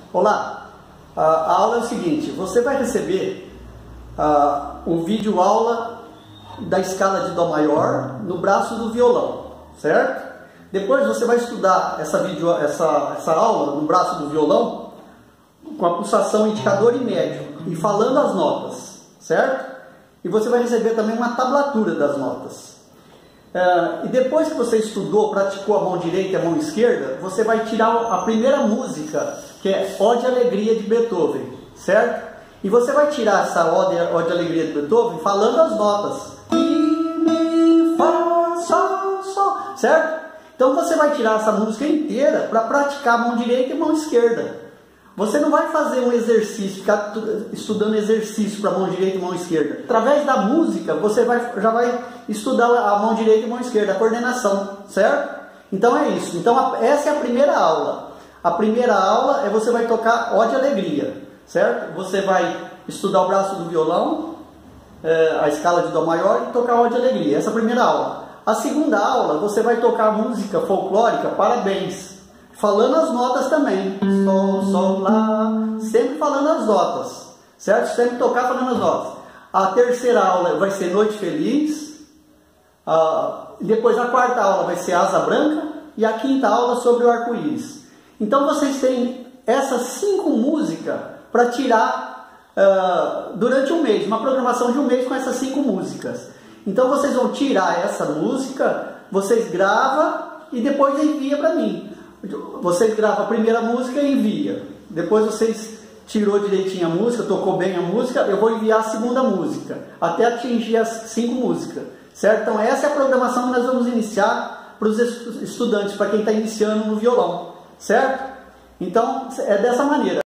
Olá, a aula é o seguinte: você vai receber um vídeo aula da escala de Dó maior no braço do violão, certo? Depois você vai estudar essa aula no braço do violão com a pulsação indicador e médio e falando as notas, certo? E você vai receber também uma tablatura das notas. E depois que você estudou, praticou a mão direita e a mão esquerda, você vai tirar a primeira música, que é Ode a Alegria de Beethoven, certo? E você vai tirar essa Ode a Alegria de Beethoven falando as notas. Mi, Fá, Sol, Sol, certo? Então você vai tirar essa música inteira para praticar a mão direita e a mão esquerda. Você não vai fazer um exercício, ficar estudando exercício para a mão direita e mão esquerda. Através da música, você já vai estudar a mão direita e a mão esquerda, a coordenação, certo? Então é isso. Então essa é a primeira aula. A primeira aula é você vai tocar Ode a Alegria, certo? Você vai estudar o braço do violão, a escala de Dó maior e tocar Ode a Alegria. Essa é a primeira aula. A segunda aula, você vai tocar a música folclórica Parabéns, falando as notas também. Sol, Sol, Lá, sempre falando as notas, certo? Sempre tocar falando as notas. A terceira aula vai ser Noite Feliz. Depois a quarta aula vai ser Asa Branca. E a quinta aula sobre o arco-íris. Então vocês têm essas 5 músicas para tirar durante um mês. Uma programação de um mês com essas 5 músicas. Então vocês vão tirar essa música, vocês gravam e depois envia para mim. Vocês gravam a primeira música e envia. Depois vocês tirou direitinho a música, tocou bem a música, eu vou enviar a segunda música, até atingir as 5 músicas, certo? Então essa é a programação que nós vamos iniciar para os estudantes, para quem está iniciando no violão, certo? Então é dessa maneira.